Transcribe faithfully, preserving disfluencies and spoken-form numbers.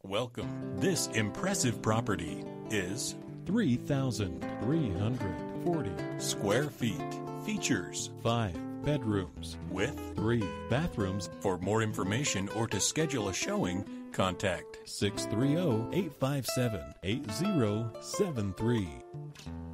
Welcome. This impressive property is three thousand three hundred forty square feet. Features five bedrooms with three bathrooms. For more information or to schedule a showing, contact six three zero, eight five seven, eight zero seven three.